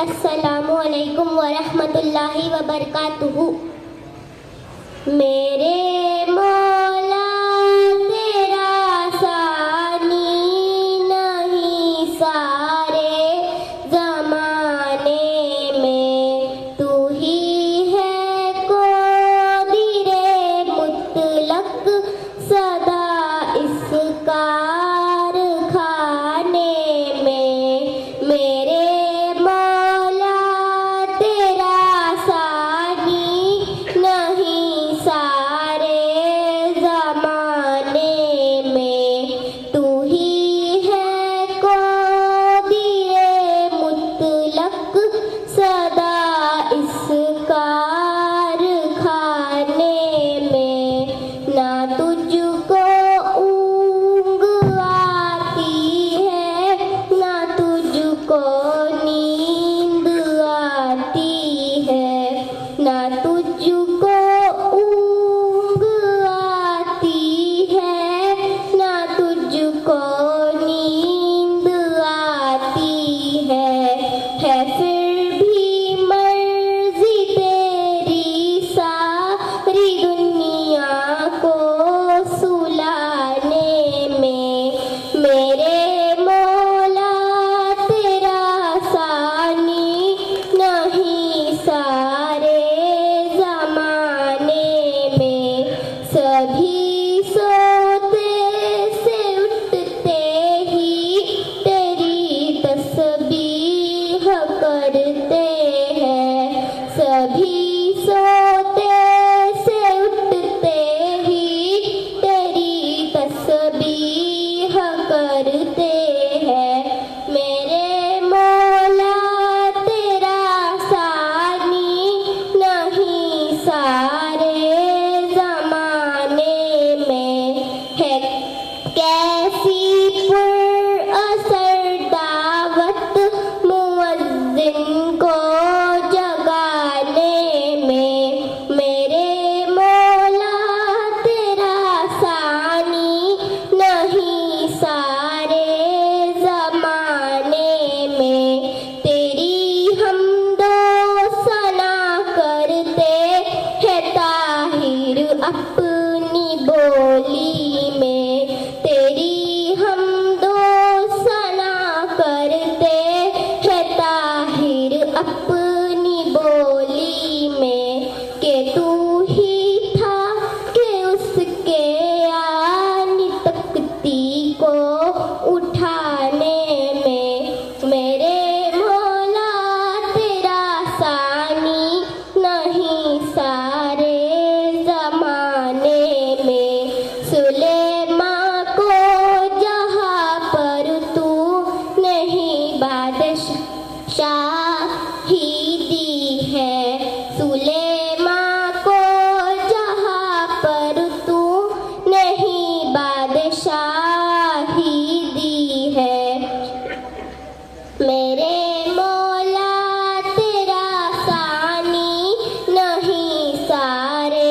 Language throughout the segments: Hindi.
अस्सलामु अलैकुम वरहमतुल्लाहि वबरकातुहू। मेरे मौला तेरा सानी नहीं सारे ज़माने में, तू ही है क़ादिरे मुतलक सदा इस कारखाने में। मेरे अपनी बोली में तेरी हम दो सना करते हैं ताहिर अपनी बोली में, के तू ही था कि उसके आनी तख्ती को उठाने में। मेरे मौला तेरा सानी नहीं सारे सुलेमा को जहाँ पर तू नहीं बादशाही दी है, सुलेमा को जहाँ पर तू नहीं बादशाही दी है। मेरे मौला तेरा सानी नहीं सारे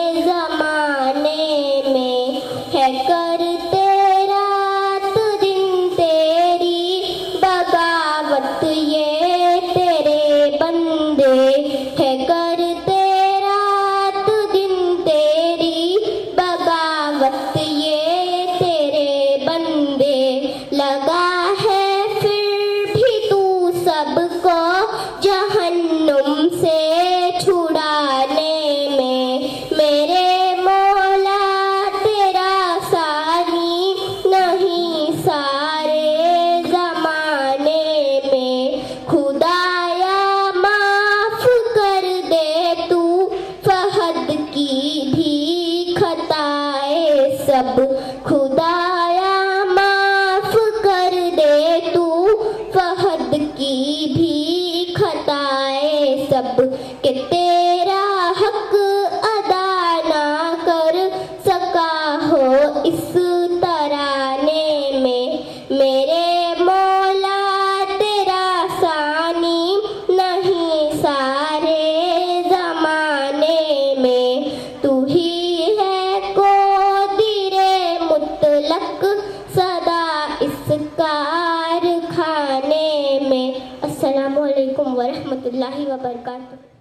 है, करते रात दिन तेरी बगावत ये तेरे बंदे है, करते रात दिन तेरी बगावत ये तेरे बंदे। लगा है फिर भी तू सबको जहन्नुम से छुड़ाने में। मेरे सब खुदाया माफ कर दे तू फहद की भी खताएं सब, कि तेरा हक अदा ना कर सका हो इस तराने में। मेरे मौला तेरा सानी नहीं सारे ज़माने में, तू ही सदा इस कारखाने में। अस्सलामु अलैकुम। अलैकुम व रहमतुल्लाहि व बरकातुहू।